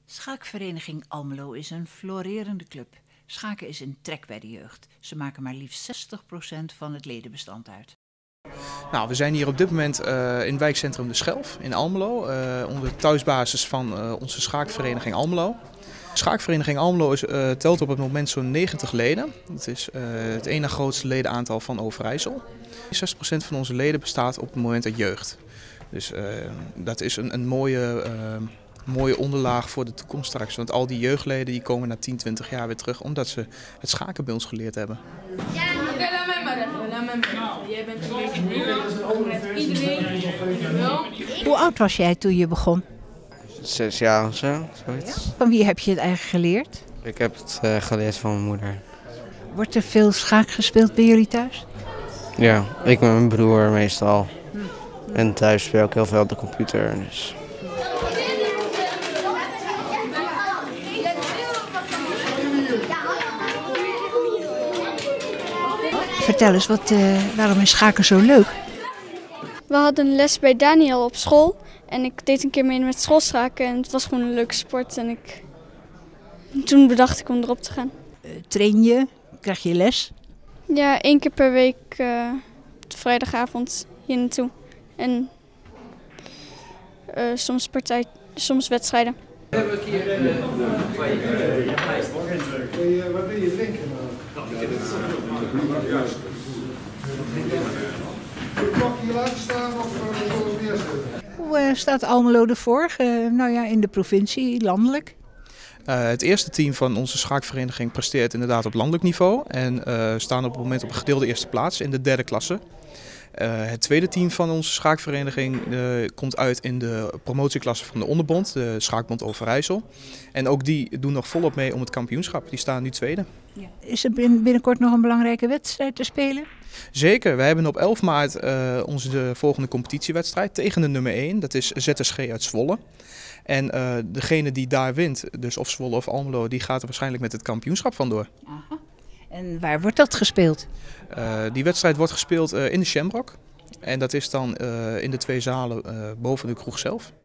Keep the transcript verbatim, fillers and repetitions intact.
Schaakvereniging Almelo is een florerende club. Schaken is een trek bij de jeugd. Ze maken maar liefst zestig procent van het ledenbestand uit. Nou, we zijn hier op dit moment uh, in het wijkcentrum De Schelf in Almelo, uh, onder de thuisbasis van uh, onze schaakvereniging Almelo. De schaakvereniging Almelo is, uh, telt op het moment zo'n negentig leden. Dat is uh, het ene grootste ledenaantal van Overijssel. zestig procent van onze leden bestaat op het moment uit jeugd. Dus uh, dat is een, een mooie, uh, mooie onderlaag voor de toekomst straks. Want al die jeugdleden die komen na tien, twintig jaar weer terug omdat ze het schaken bij ons geleerd hebben. Ja. Oké, laat mij maar even. Laat mij maar even. Jij bent een beetje nieuw. Iedereen wel. Hoe oud was jij toen je begon? Zes jaar of zo, zoiets. Van wie heb je het eigenlijk geleerd? Ik heb het uh, geleerd van mijn moeder. Wordt er veel schaak gespeeld bij jullie thuis? Ja, ik met mijn broer meestal. En thuis speel ik heel veel op de computer. Dus. Vertel eens, wat, uh, waarom is schaken zo leuk? We hadden les bij Daniel op school en ik deed een keer mee met schoolschaken en het was gewoon een leuke sport en ik... toen bedacht ik om erop te gaan. Uh, train je? Krijg je les? Ja, één keer per week uh, op de vrijdagavond hier naartoe en uh, soms, partij, soms wedstrijden. Wat ben je drinken? Mag je hier laten staan of zullen we neerzetten? Hoe uh, staat Almelo ervoor? Uh, nou ja, in de provincie, landelijk? Uh, het eerste team van onze schaakvereniging presteert inderdaad op landelijk niveau en uh, staan op het moment op een gedeelde eerste plaats in de derde klasse. Uh, het tweede team van onze schaakvereniging uh, komt uit in de promotieklasse van de onderbond, de Schaakbond Overijssel. En ook die doen nog volop mee om het kampioenschap. Die staan nu tweede. Ja. Is er binnenkort nog een belangrijke wedstrijd te spelen? Zeker. We hebben op elf maart uh, onze de volgende competitiewedstrijd tegen de nummer één. Dat is Z S G uit Zwolle. En uh, degene die daar wint, dus of Zwolle of Almelo, die gaat er waarschijnlijk met het kampioenschap vandoor. Aha. En waar wordt dat gespeeld? Uh, die wedstrijd wordt gespeeld uh, in de Shamrock. En dat is dan uh, in de twee zalen uh, boven de kroeg zelf.